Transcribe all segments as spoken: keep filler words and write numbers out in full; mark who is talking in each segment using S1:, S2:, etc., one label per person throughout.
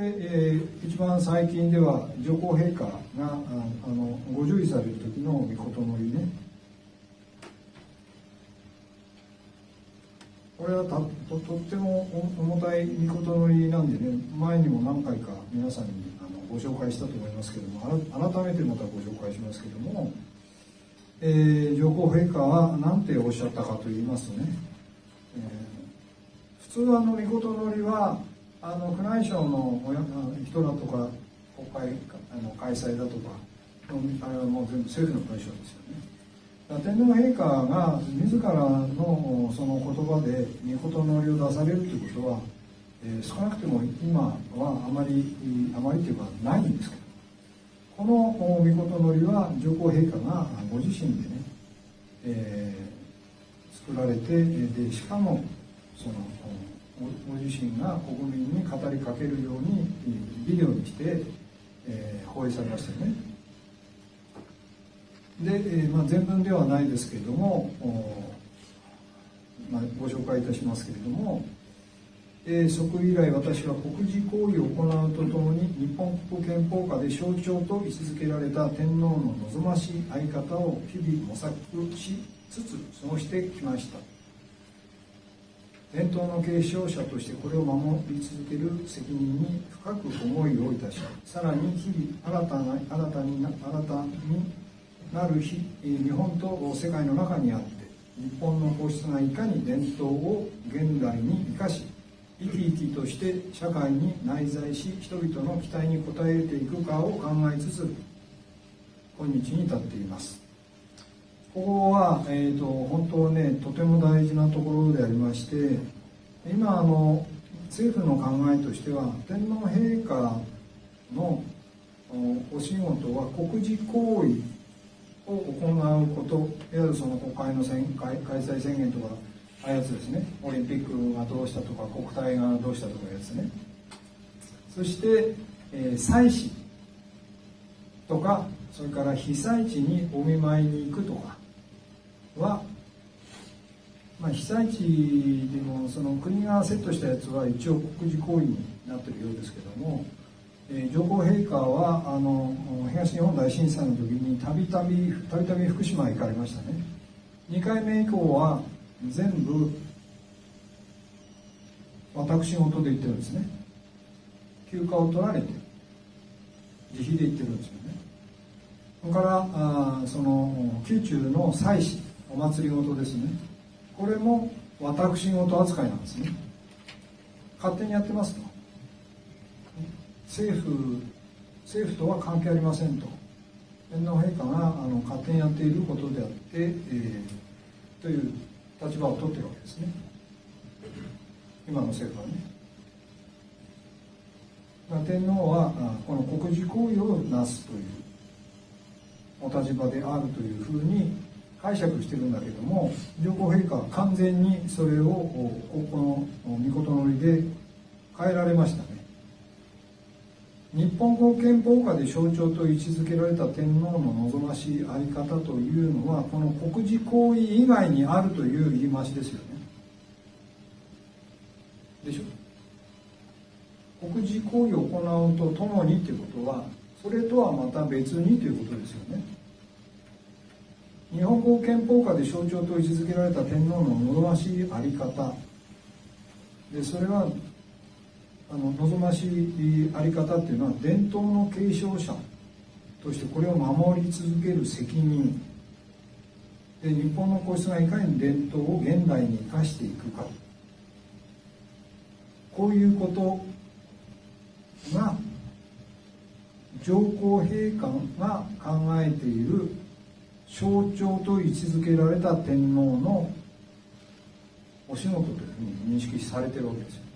S1: えー、一番最近では上皇陛下がああのご従位される時の御事のりね、これはた と, とっても重たい御事のりなんでね、前にも何回か皆さんにあのご紹介したと思いますけども、改めてまたご紹介しますけども、えー、上皇陛下は何ておっしゃったかと言いますとね、えー、普通はあの御事のりはあの宮内省の人だとか国会あの開催だとか、あれはもう全部政府の文章ですよね。天皇陛下が自らのその言葉で御事のりを出されるということは、えー、少なくても今はあまりあまりというかないんですけど、この御事のりは上皇陛下がご自身でね、えー、作られて、でしかもそのご自身が国民に語りかけるようにビデオにして、えー、放映されましたよね。で、えーまあ、全文ではないですけれども、まあ、ご紹介いたしますけれども、えー、即位以来私は国事行為を行うとともに日本国憲法下で象徴と位置づけられた天皇の望ましい在り方を日々模索しつつ過ごしてきました。伝統の継承者としてこれを守り続ける責任に深く思いをいたし、さらに日々新たな新たに新たになる日日本と世界の中にあって、日本の皇室がいかに伝統を現代に生かし生き生きとして社会に内在し人々の期待に応えていくかを考えつつ今日に至っています。ここは、えーと、本当ねとても大事なところでありまして、今あの政府の考えとしては天皇陛下のお仕事は国事行為を行うこと、いわゆるその国会の開催宣言とかああいうやつですね、オリンピックがどうしたとか国体がどうしたとかいうやつね、そして、えー、祭祀とかそれから被災地にお見舞いに行くとかは、まあ、被災地でもその国がセットしたやつは一応国事行為になっているようですけども、えー、上皇陛下はあの東日本大震災の時にたびたびたびたび福島へ行かれましたね。にかいめ以降は全部私事で言ってるんですね。休暇を取られて自費で言ってるんですよね。それからあその宮中の祭祀お祭り事ですね、これも私事扱いなんですね。勝手にやってますと、政府政府とは関係ありませんと、天皇陛下があの勝手にやっていることであって、えー、という立場を取っているわけですね、今の政府はね。まあ、天皇はこの国事行為をなすというお立場であるというふうに解釈してるんだけども、上皇陛下は完全にそれをここの御事のりで変えられましたね。日本国憲法下で象徴と位置づけられた天皇の望ましい在り方というのはこの国事行為以外にあるという言い回しですよね。でしょ。国事行為を行うとともにということはそれとはまた別にということですよね。日本国憲法下で象徴と位置づけられた天皇の望ましい在り方で、それはあの望ましい在り方っていうのは伝統の継承者としてこれを守り続ける責任で、日本の皇室がいかに伝統を現代に生かしていくか、こういうことが上皇陛下が考えている象徴と位置づけられた天皇のお仕事というふうに認識されているわけですよ。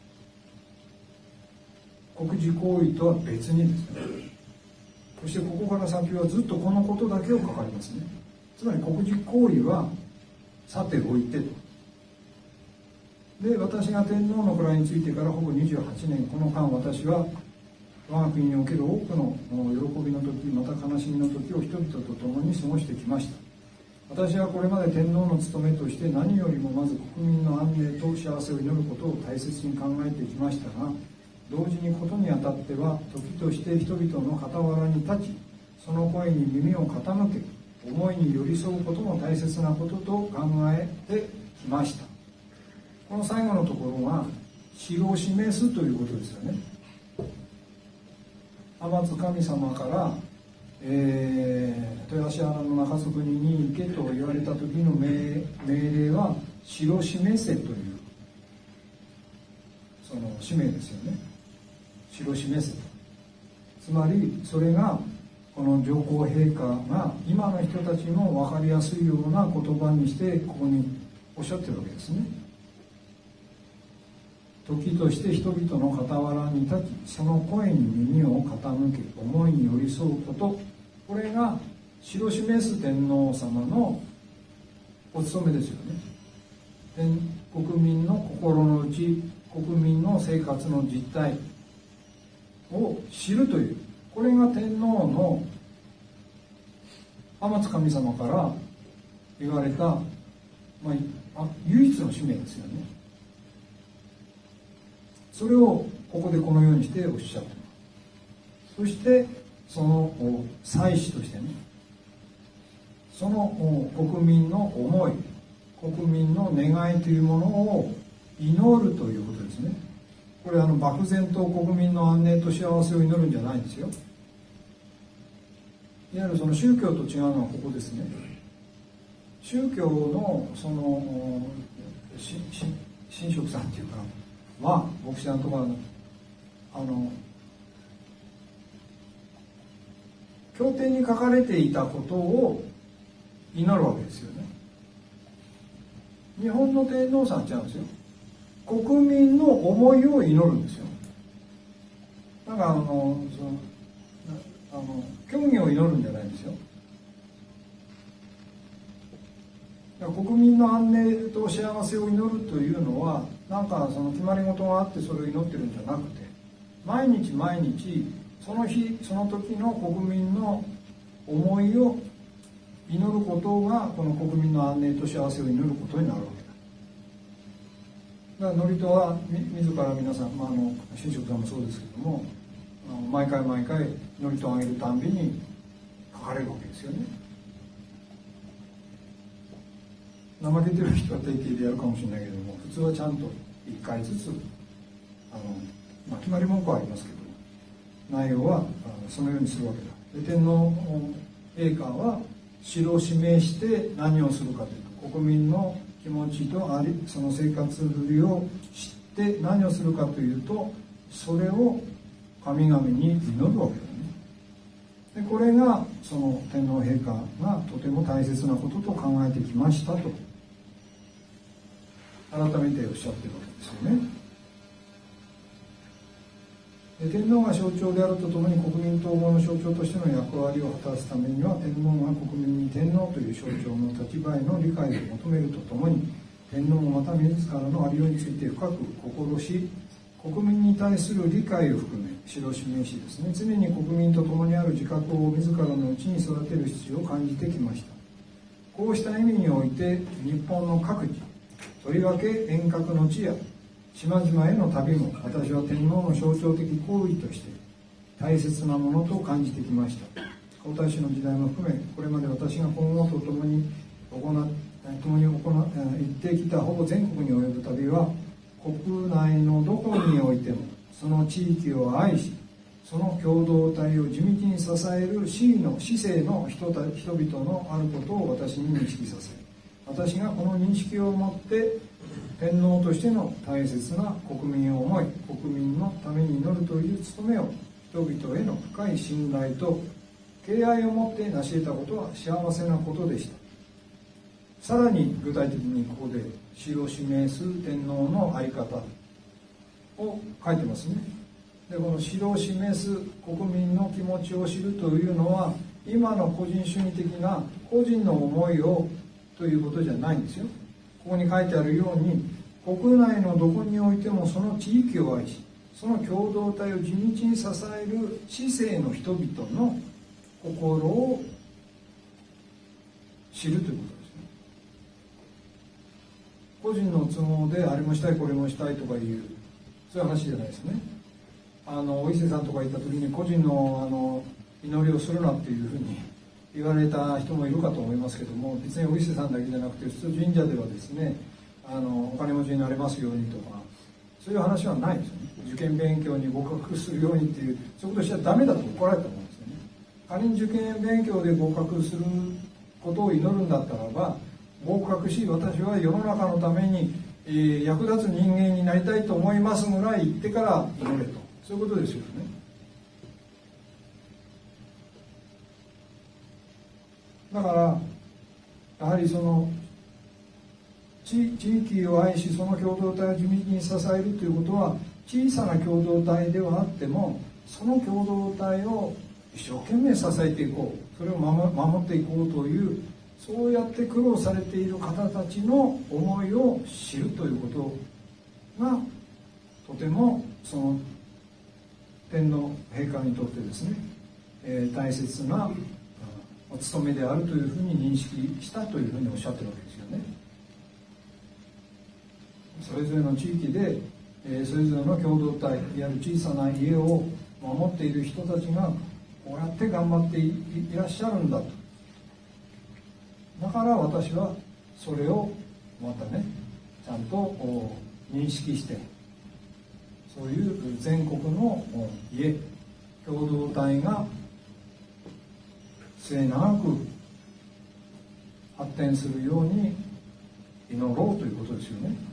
S1: 国事行為とは別にですね。そしてここから先はずっとこのことだけを書かれますね。つまり国事行為はさておいてと。で、私が天皇の位についてからほぼにじゅうはちねん、この間私は我が国における多くの喜びの時、また悲しみの時を人々と共に過ごしてきました。私はこれまで天皇の務めとして何よりもまず国民の安寧と幸せを祈ることを大切に考えてきましたが、 同時にことにあたっては時として人々の傍らに立ち、その声に耳を傾け、思いに寄り添うことも大切なことと考えてきました。この最後のところは城を示すということですよね。天津神様から、えー、豊橋原の中津国に行けと言われた時の 命, 命令は城を示せというその使命ですよね。城を示せと。つまりそれがこの上皇陛下が今の人たちも分かりやすいような言葉にしてここにおっしゃってるわけですね。時として人々の傍らに立ち、その声に耳を傾け、思いに寄り添うこと、これが城を示す天皇様のお務めですよね。国民の心の内、国民の生活の実態を知るという、これが天皇の天津神様から言われた、まあ、唯一の使命ですよね。それをここでこのようにしておっしゃってます。そしてその祭司としてね、その国民の思い、国民の願いというものを祈るということですね。これあの漠然と国民の安寧と幸せを祈るんじゃないんですよ。いわゆるその宗教と違うのはここですね。宗教のその神職さんっていうかは牧師さんとかあの経典に書かれていたことを祈るわけですよね。日本の天皇さんちゃうんですよ。国民の思いを祈るんですよ。なんかあのそのあの教義を祈るんじゃないんですよ。だから国民の安寧と幸せを祈るというのはなんかその決まり事があってそれを祈ってるんじゃなくて、毎日毎日その日その時の国民の思いを祈ることがこの国民の安寧と幸せを祈ることになるわけだ。だから祝詞は自ら皆さん、まあ、あの神職さんもそうですけども、毎回毎回祝詞をあげるたんびに書かれるわけですよね。怠けてる人は定型でやるかもしれないけども、普通はちゃんといっかいずつあの、まあ、決まり文句はありますけど内容はそのようにするわけだ。で天皇陛下は城を指名して何をするかというと、国民の気持ちとありその生活ぶりを知って何をするかというと、それを神々に祈るわけだね。でこれがその天皇陛下がとても大切なことと考えてきましたと改めておっしゃってるわけですよね。で天皇が象徴であるとともに国民統合の象徴としての役割を果たすためには、天皇が国民に天皇という象徴の立場への理解を求めるとともに、天皇もまた自らのありようについて深く心し、国民に対する理解を含め城を示しですね、常に国民と共にある自覚を自らのうちに育てる必要を感じてきました。こうした意味において日本の各地、とりわけ遠隔の地や島々への旅も、私は天皇の象徴的行為として大切なものと感じてきました。皇太子の時代も含め、これまで私が今後と共に行っ共に行行ってきたほぼ全国に及ぶ旅は、国内のどこにおいてもその地域を愛し、その共同体を地道に支える市の市政の 人, た人々のあることを私に認識させ、私がこの認識を持って天皇としての大切な国民を思い、国民のために祈るという務めを人々への深い信頼と敬愛を持って成し得たことは幸せなことでした。さらに具体的にここで城を示す天皇の在り方を書いてますね。でこの城を示す国民の気持ちを知るというのは、今の個人主義的な個人の思いをということじゃないんですよ。ここに書いてあるように、国内のどこにおいてもその地域を愛し、その共同体を地道に支える市政の人々の心を知るということですね。個人の都合であれもしたいこれもしたいとかいうそういう話じゃないですね。 あのお伊勢さんとか行った時に個人のあの祈りをするなっていうふうに言われた人もいるかと思いますけども、別にお伊勢さんだけじゃなくて普通神社ではですね、あのお金持ちになれますようにとかそういう話はないですよね。受験勉強に合格するようにっていう、そういうことしちゃダメだと怒られたと思うんですよね。仮に受験勉強で合格することを祈るんだったらば、合格し私は世の中のために、えー、役立つ人間になりたいと思いますぐらい言ってから祈れと、そういうことですよね。だからやはりその地域を愛し、その共同体を地道に支えるということは、小さな共同体ではあってもその共同体を一生懸命支えていこう、それを守っていこうという、そうやって苦労されている方たちの思いを知るということがとてもその天皇陛下にとってですね、えー、大切なお務めであるというふうに認識したというふうにおっしゃってるわけですよね。それぞれの地域で、えー、それぞれの共同体、いわゆる小さな家を守っている人たちがこうやって頑張って い, いらっしゃるんだと。だから私はそれをまたねちゃんと認識して、そういう全国の家共同体が末永く発展するように祈ろうということですよね。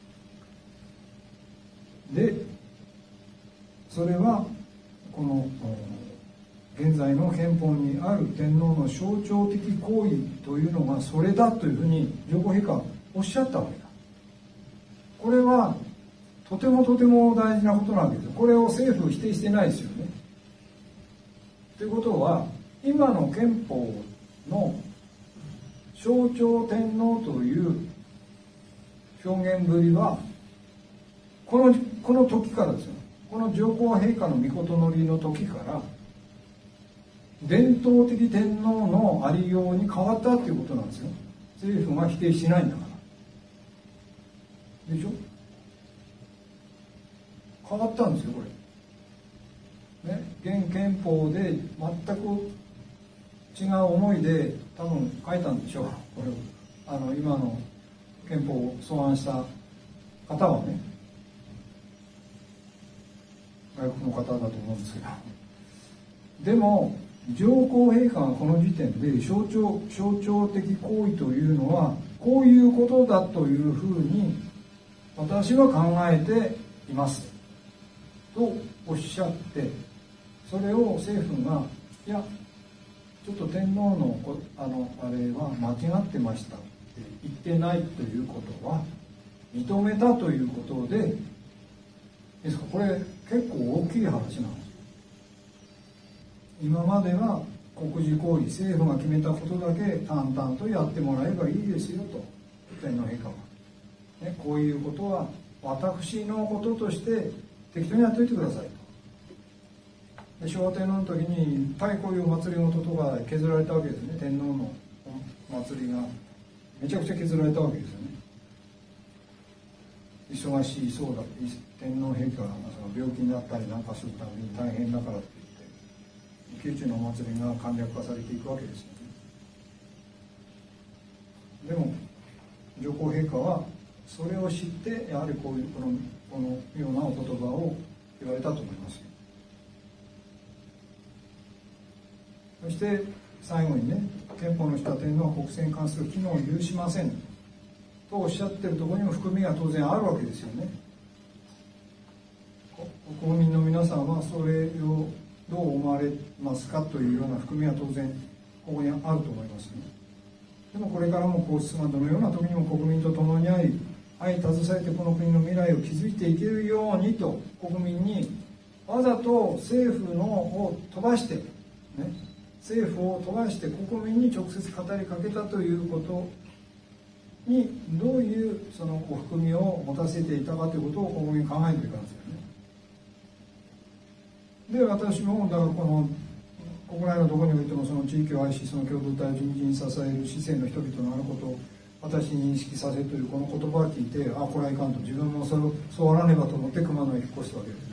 S1: でそれはこの現在の憲法にある天皇の象徴的行為というのがそれだというふうに上皇陛下はおっしゃったわけだ。これはとてもとても大事なことなわけです。これを政府否定してないですよね。ということは今の憲法の象徴天皇という表現ぶりはこの、この時からですよ。この上皇陛下の御事のりの時から伝統的天皇のありように変わったっていうことなんですよ。政府が否定しないんだからでしょ。変わったんですよこれね。現憲法で全く違う思いで多分書いたんでしょう、これを。あの今の憲法を草案した方はね、外国の方だと思うんですけど、でも上皇陛下がこの時点で象徴、象徴的行為というのはこういうことだというふうに私は考えていますとおっしゃって、それを政府がいやちょっと天皇のあのあれは間違ってましたって言ってないということは認めたということでですから、これ結構大きい話なんですよ。今までは国事行為、政府が決めたことだけ淡々とやってもらえばいいですよと天皇陛下は、ね、こういうことは私のこととして適当にやっておいてくださいと。で昭和天皇の時にいっぱいこういう祭りごととか削られたわけですね。天皇の祭りがめちゃくちゃ削られたわけですよね。忙しいそうだ、天皇陛下が病気になったりなんかするために大変だからって言って宮中のお祭りが簡略化されていくわけですよね。でも上皇陛下はそれを知ってやはりこういうこのこのようなお言葉を言われたと思いますよ。そして最後にね、憲法の下天皇は国政に関する機能を有しませんとおっしゃってるところにも含みが当然あるわけですよね。国民の皆さんはそれをどう思われますかというような含みは当然ここにあると思いますね。でもこれからも皇室がどのような時にも国民と共にあり相携えてこの国の未来を築いていけるようにと国民にわざと政府のを飛ばして、ね、政府を飛ばして国民に直接語りかけたということにどういうそのご含みを持たせていたかということを国民に考えていかんですよね。で私もだからこの国内のどこにおいてもその地域を愛しその共同体を地道に支える市政の人々のあることを私に認識させというこの言葉を聞いて、あこれはいかんと自分もそれをそうあらねばと思って熊野へ引っ越したわけです。